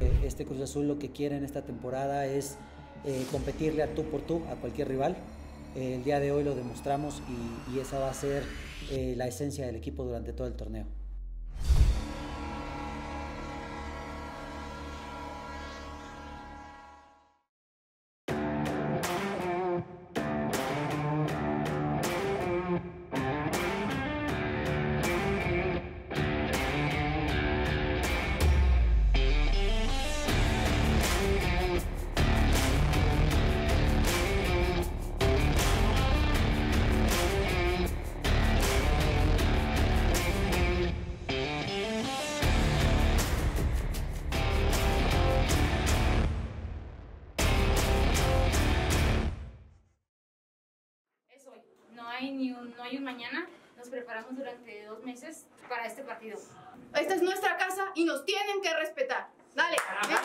Este Cruz Azul lo que quiere en esta temporada es competirle a tú por tú a cualquier rival. El día de hoy lo demostramos y esa va a ser la esencia del equipo durante todo el torneo. No hay un mañana, nos preparamos durante 2 meses para este partido. Esta es nuestra casa y nos tienen que respetar. Dale.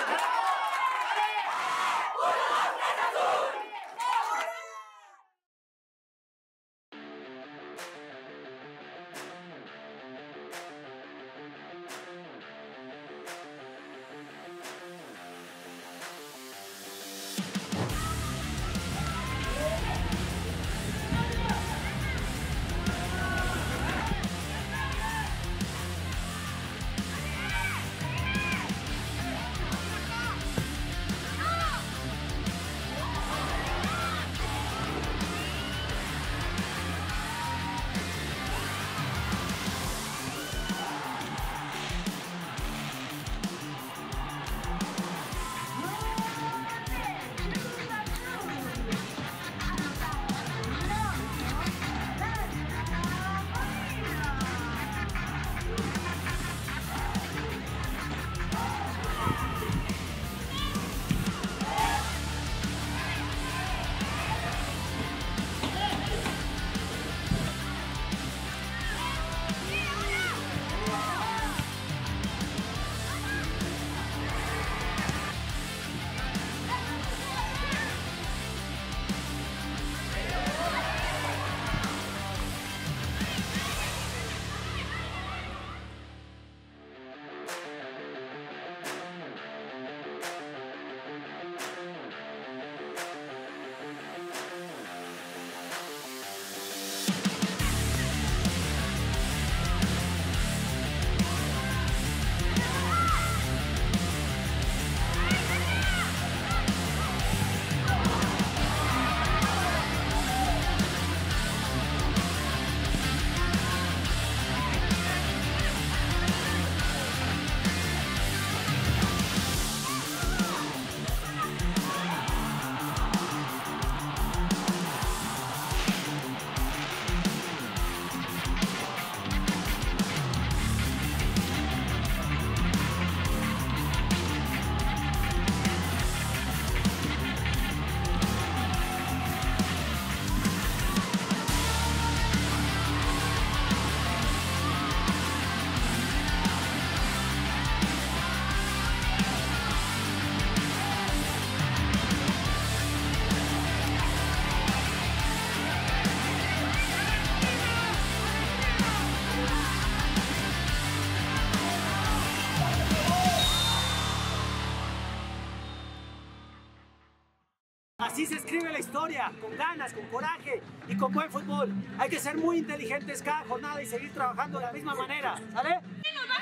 Así se escribe la historia, con ganas, con coraje y con buen fútbol. Hay que ser muy inteligentes cada jornada y seguir trabajando de la misma manera, ¿sale?